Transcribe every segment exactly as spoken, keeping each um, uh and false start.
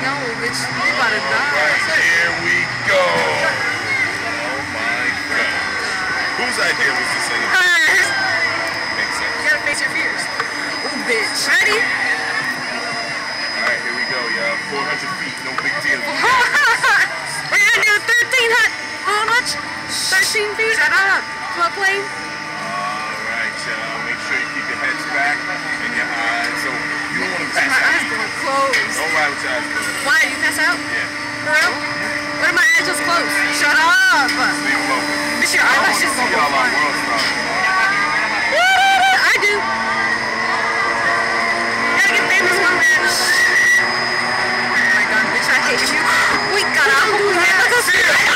No, bitch, you about to die. Right, here we go. Oh my god. Whose idea was to sing it? Hers. Makes sense. You gotta face your fears. Ooh, bitch. Ready? Alright, here we go, y'all. four hundred feet, no big deal. We're gonna do thirteen hundred. How much? thirteen feet? Shut up. Flood plane? Alright, y'all. Make sure you keep your heads back and your eyes open. You don't want to pass My out. eyes going closed. Don't ride with your eyes closed. Why? You pass out? Yeah. For real? What if my eyes just closed? Shut up. Leave them open. Bitch, your I want to eyelashes see gonna go y'all on flying. World Star. I do. Gotta get famous one man. Oh my god, bitch, I hate you. We gotta do that.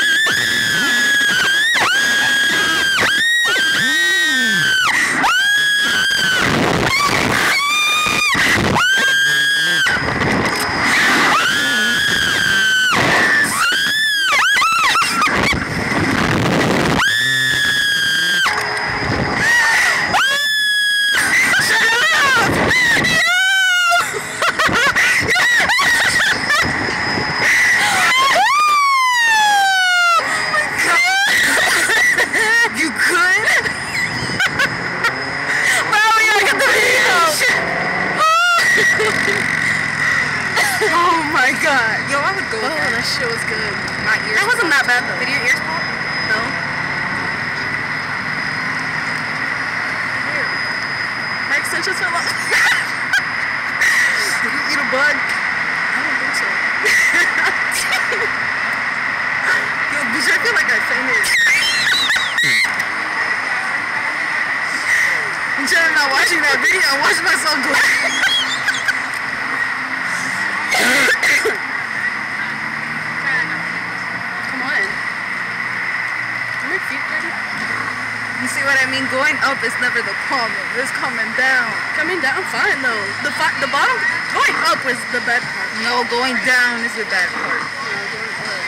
Oh my god. Yo, I would go. Oh, that shit was good. My ears. That wasn't that bad though. Did your ears pop? No. Here. My extensions fell off. Did you eat a bug? I don't think so. Yo, bitch, I feel like I fainted. Instead of not watching that video, I watched myself go. Come on. Are my feet dirty? You see what I mean? Going up is never the problem. It's coming down. Coming down, fine though. The fi the bottom, going up is the bad part. No, going down is the bad part. No, going up.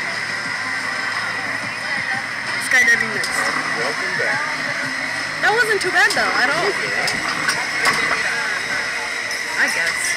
Skydiving next. Welcome back. That wasn't too bad though, at all. I guess.